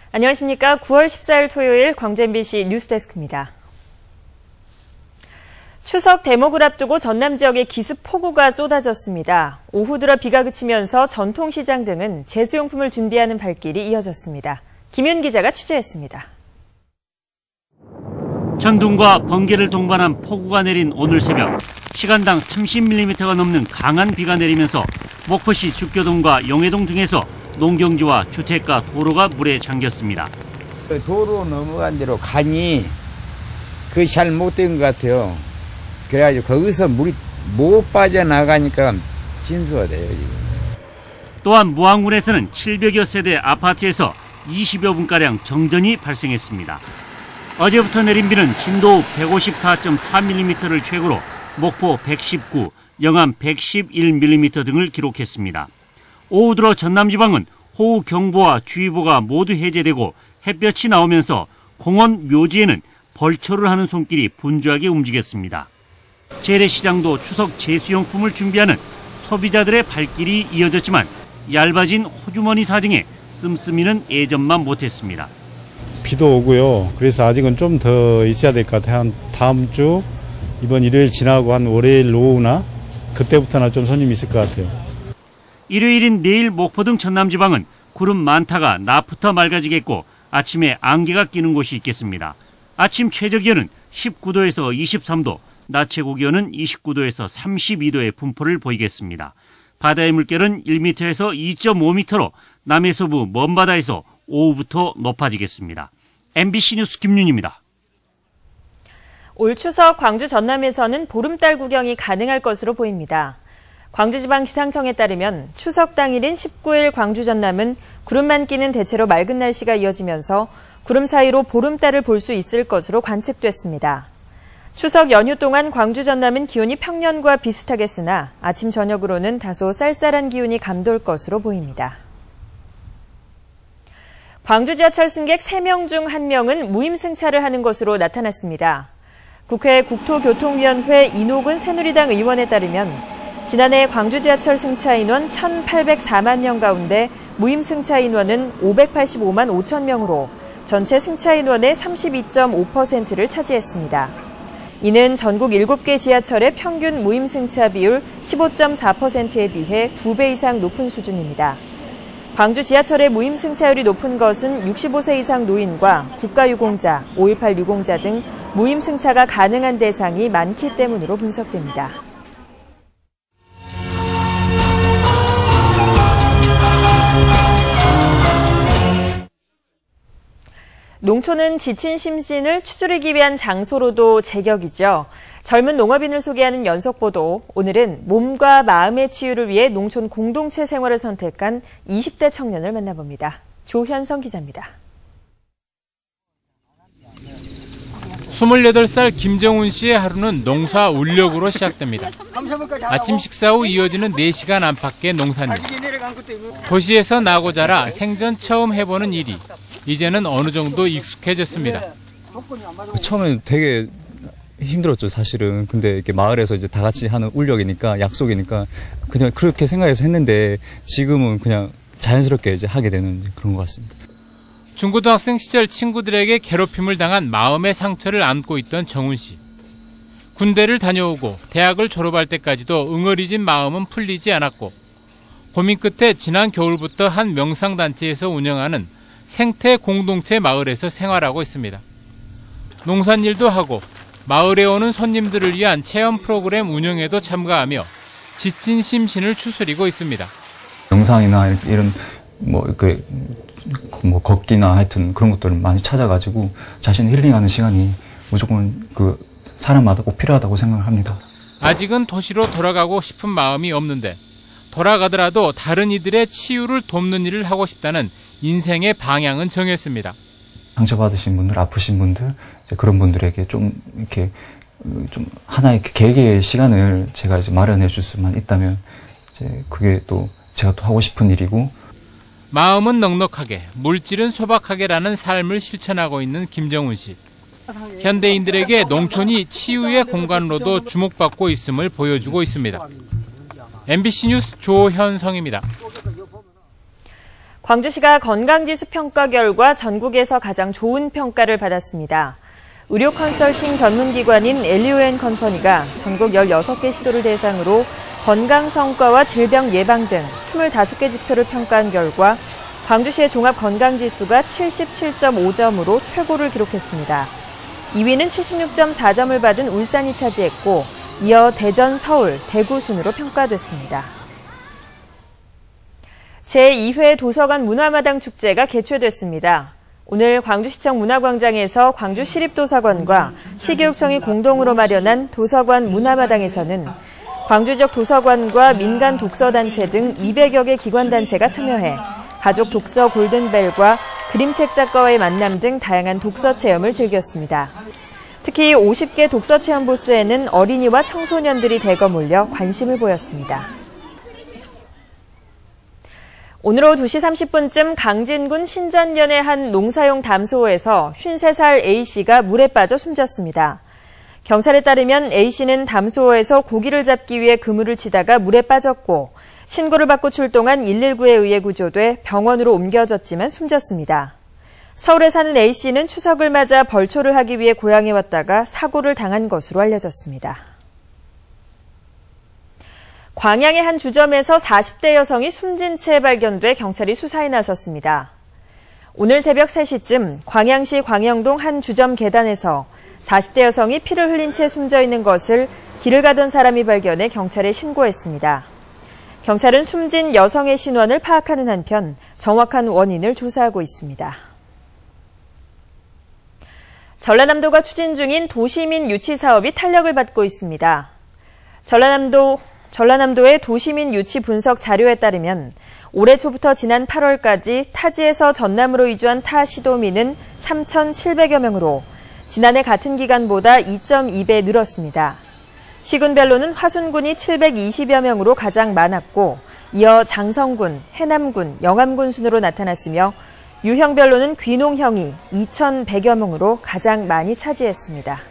안녕하십니까. 9월 14일 토요일 광주 MBC 뉴스데스크입니다. 추석 대목을 앞두고 전남 지역에 기습 폭우가 쏟아졌습니다. 오후 들어 비가 그치면서 전통시장 등은 제수용품을 준비하는 발길이 이어졌습니다. 김윤 기자가 취재했습니다. 천둥과 번개를 동반한 폭우가 내린 오늘 새벽, 시간당 30mm가 넘는 강한 비가 내리면서 목포시 죽교동과 용해동 등에서 농경지와 주택가 도로가 물에 잠겼습니다. 도로 넘어간 대로 간이 잘 못된 것 같아요. 그래가지고 거기서 물이 못 빠져나가니까 진수가 돼요, 지금. 또한 무안군에서는 700여 세대 아파트에서 20여 분가량 정전이 발생했습니다. 어제부터 내린 비는 진도 154.4mm를 최고로 목포 119, 영암 111mm 등을 기록했습니다. 오후 들어 전남지방은 호우 경보와 주의보가 모두 해제되고 햇볕이 나오면서 공원 묘지에는 벌초를 하는 손길이 분주하게 움직였습니다. 재래시장도 추석 제수용품을 준비하는 소비자들의 발길이 이어졌지만 얇아진 호주머니 사정에 씀씀이는 예전만 못했습니다. 비도 오고요. 그래서 아직은 좀 더 있어야 될 것 같아요. 한 다음 주 이번 일요일 지나고 한 월요일 오후나 그때부터나 좀 손님이 있을 것 같아요. 일요일인 내일 목포 등 전남지방은 구름 많다가 낮부터 맑아지겠고 아침에 안개가 끼는 곳이 있겠습니다. 아침 최저기온은 19도에서 23도, 낮 최고기온은 29도에서 32도의 분포를 보이겠습니다. 바다의 물결은 1m에서 2.5m로 남해서부 먼바다에서 오후부터 높아지겠습니다. MBC 뉴스 김윤입니다. 올 추석 광주 전남에서는 보름달 구경이 가능할 것으로 보입니다. 광주지방기상청에 따르면 추석 당일인 19일 광주 전남은 구름만 끼는 대체로 맑은 날씨가 이어지면서 구름 사이로 보름달을 볼 수 있을 것으로 관측됐습니다. 추석 연휴 동안 광주 전남은 기온이 평년과 비슷하겠으나 아침 저녁으로는 다소 쌀쌀한 기온이 감돌 것으로 보입니다. 광주 지하철 승객 3명 중 1명은 무임 승차를 하는 것으로 나타났습니다. 국회 국토교통위원회 이노근 새누리당 의원에 따르면 지난해 광주 지하철 승차 인원 1,804만 명 가운데 무임 승차 인원은 585만 5천 명으로 전체 승차 인원의 32.5%를 차지했습니다. 이는 전국 7개 지하철의 평균 무임 승차 비율 15.4%에 비해 2배 이상 높은 수준입니다. 광주 지하철의 무임 승차율이 높은 것은 65세 이상 노인과 국가유공자, 5.18 유공자 등 무임 승차가 가능한 대상이 많기 때문으로 분석됩니다. 농촌은 지친 심신을 추스르기 위한 장소로도 제격이죠. 젊은 농업인을 소개하는 연속보도, 오늘은 몸과 마음의 치유를 위해 농촌 공동체 생활을 선택한 20대 청년을 만나봅니다. 조현성 기자입니다. 28살 김정훈 씨의 하루는 농사 울력으로 시작됩니다. 아침 식사 후 이어지는 4시간 안팎의 농사일. 도시에서 나고 자라 생전 처음 해보는 일이 이제는 어느 정도 익숙해졌습니다. 처음엔 되게 힘들었죠, 사실은. 근데 이렇게 마을에서 이제 다 같이 하는 울력이니까, 약속이니까 그냥 그렇게 생각해서 했는데 지금은 그냥 자연스럽게 이제 하게 되는 그런 것 같습니다. 중고등학생 시절 친구들에게 괴롭힘을 당한 마음의 상처를 안고 있던 정훈 씨. 군대를 다녀오고 대학을 졸업할 때까지도 응어리진 마음은 풀리지 않았고 고민 끝에 지난 겨울부터 한 명상단체에서 운영하는 생태 공동체 마을에서 생활하고 있습니다. 농산일도 하고 마을에 오는 손님들을 위한 체험 프로그램 운영에도 참가하며 지친 심신을 추스리고 있습니다. 영상이나 이런 걷기나 하여튼 그런 것들을 많이 찾아가지고 자신을 힐링하는 시간이 무조건 사람마다 꼭 필요하다고 생각을 합니다. 아직은 도시로 돌아가고 싶은 마음이 없는데 돌아가더라도 다른 이들의 치유를 돕는 일을 하고 싶다는 인생의 방향은 정했습니다. 상처받으신 분들, 아프신 분들, 그런 분들에게 좀 하나의 계기의 시간을 제가 이제 마련해 줄 수만 있다면 그게 또 제가 또 하고 싶은 일이고. 마음은 넉넉하게, 물질은 소박하게라는 삶을 실천하고 있는 김정훈 씨. 현대인들에게 농촌이 치유의 공간으로도 주목받고 있음을 보여주고 있습니다. MBC 뉴스 조현성입니다. 광주시가 건강지수 평가 결과 전국에서 가장 좋은 평가를 받았습니다. 의료 컨설팅 전문기관인 엘리오앤 컴퍼니가 전국 16개 시도를 대상으로 건강 성과와 질병 예방 등 25개 지표를 평가한 결과 광주시의 종합 건강지수가 77.5점으로 최고를 기록했습니다. 2위는 76.4점을 받은 울산이 차지했고 이어 대전, 서울, 대구 순으로 평가됐습니다. 제2회 도서관 문화마당 축제가 개최됐습니다. 오늘 광주시청 문화광장에서 광주시립도서관과 시교육청이 공동으로 마련한 도서관 문화마당에서는 광주 지역 도서관과 민간 독서단체 등 200여 개 기관단체가 참여해 가족 독서 골든벨과 그림책 작가와의 만남 등 다양한 독서 체험을 즐겼습니다. 특히 50개 독서 체험 부스에는 어린이와 청소년들이 대거 몰려 관심을 보였습니다. 오늘 오후 2시 30분쯤 강진군 신전면의 한 농사용 담소호에서 53살 A씨가 물에 빠져 숨졌습니다. 경찰에 따르면 A씨는 담소호에서 고기를 잡기 위해 그물을 치다가 물에 빠졌고 신고를 받고 출동한 119에 의해 구조돼 병원으로 옮겨졌지만 숨졌습니다. 서울에 사는 A씨는 추석을 맞아 벌초를 하기 위해 고향에 왔다가 사고를 당한 것으로 알려졌습니다. 광양의 한 주점에서 40대 여성이 숨진 채 발견돼 경찰이 수사에 나섰습니다. 오늘 새벽 3시쯤 광양시 광영동 한 주점 계단에서 40대 여성이 피를 흘린 채 숨져 있는 것을 길을 가던 사람이 발견해 경찰에 신고했습니다. 경찰은 숨진 여성의 신원을 파악하는 한편 정확한 원인을 조사하고 있습니다. 전라남도가 추진 중인 도시민 유치 사업이 탄력을 받고 있습니다. 전라남도의 도시민 유치 분석 자료에 따르면 올해 초부터 지난 8월까지 타지에서 전남으로 이주한 타 시도민은 3,700여 명으로 지난해 같은 기간보다 2.2배 늘었습니다. 시군별로는 화순군이 720여 명으로 가장 많았고 이어 장성군, 해남군, 영암군 순으로 나타났으며 유형별로는 귀농형이 2,100여 명으로 가장 많이 차지했습니다.